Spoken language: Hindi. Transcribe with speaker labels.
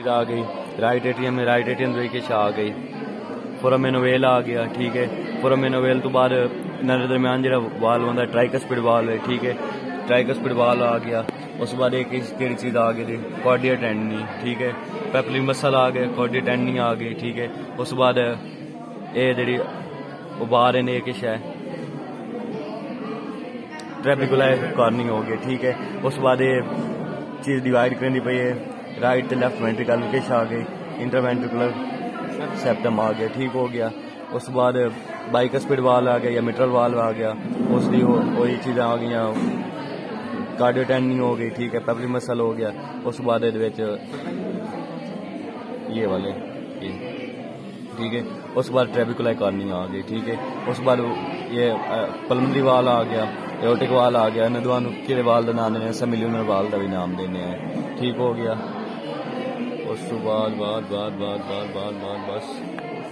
Speaker 1: आ गई, राइट एट्रियम में राइट एट्रियम वेकिश आ गई, फोरामेनोवेल आ गया। ठीक है, फोरामेनोवेल तो बाद नर दरम्यान जो वाल होंगे ट्राइकस्पिड वाल है। ठीक है, ट्राइकस्पिड वाल आ गया। उस बाद एक केड़ी चीज़ आ गई कॉर्डिया टेंडनी। ठीक है, पेपली मसल आ गया, कॉर्डिया टेंडनी आ गई। ठीक है, उस बाद ये जी उबार ने किश है ट्रेपिकुलर कॉर्निंग हो गया। ठीक है, उस बाद ये चीज़ डिवाइड करनी पई है, राइट तो लेफ्ट वेंट्रिकल किश आ गई, इंटरवेंट्रिकुलर सेप्टम आ गया। ठीक हो गया। उस बाद बाइकस्पिड वाल आ गया या मिट्रल वाल आ गया, उसकी वही चीज़ें आ गई, कार्डियोटेंडनी हो गई। ठीक है, पेपली मसल हो गया। उस बाद ये वाले ये। ठीक है, उस बाद ट्रेपिकुलर कॉर्निंग आ गई। ठीक है, उस बाद ये पल्मोनरी वाल आ गया, एओर्टिक वाल आ गया, नदवान के वाल का नाम देने, सबमिलियनर वाल का भी नाम देने हैं। ठीक हो गया। उस बाद बस